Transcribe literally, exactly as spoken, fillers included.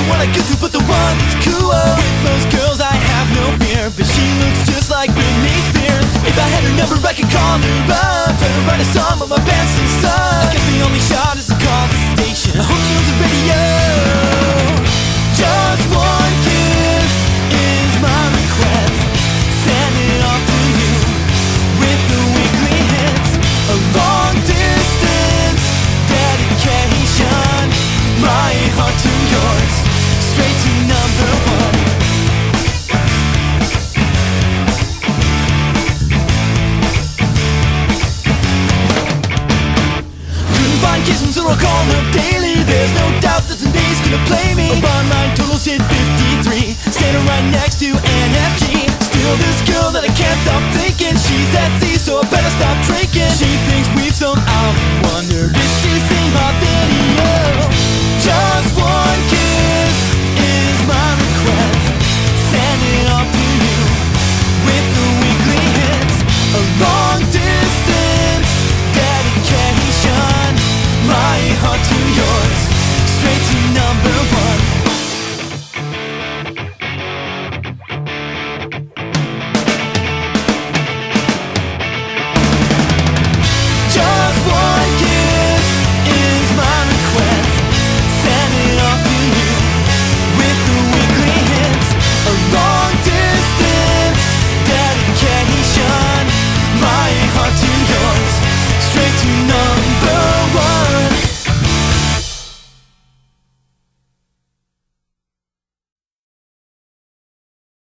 one I go to, but the one that's cooler. With most girls I have no fear, but she looks just like Britney Spears. If I had her number I could call her up, try to write a song but my band still sucks. I guess the only shot is to call the station. I hope she owns the radio. Just one kiss is my request. Send it off to you with the weekly hits. A long distance dedication, my heart to yours, straight to number one. Couldn't find kisses so I'll call her daily. There's no doubt that some days gonna play me. Online totals hit fifty-three, standing right next to N F G. Still this girl that I can't stop thinking. She's at sea, so I better stop drinking. She thinks we've so